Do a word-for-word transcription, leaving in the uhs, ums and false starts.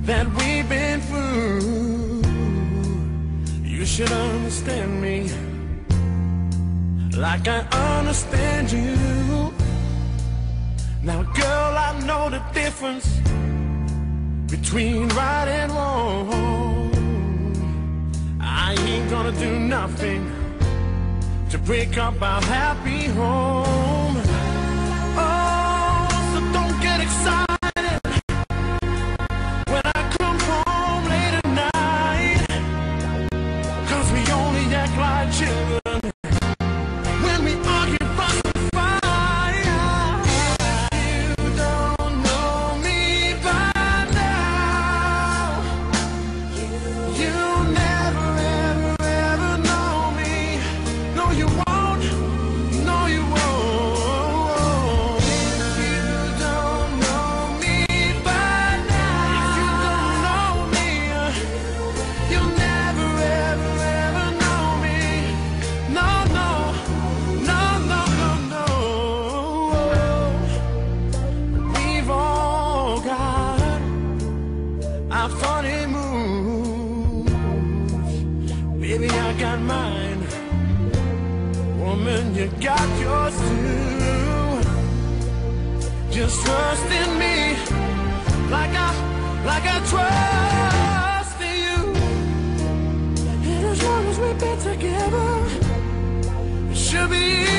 that we've been through. You should understand me like I understand you. Now girl, I know the difference between right and wrong. I ain't gonna do nothing to break up our happy home. Oh, so don't get excited when I come home late at night, 'cause we only act like children when we argue, fuss and fight. You don't know me by now. You'll never, ever, ever know me. No, you won't. No, you won't. If you don't know me by now, if you don't know me, you'll never, ever, ever know me. No, no, no, no, no, no. We've all got our funny moves. Baby, I got mine. Woman, you got yours too. Just trust in me like I, like I trust in you. And as long as we've been together, it should be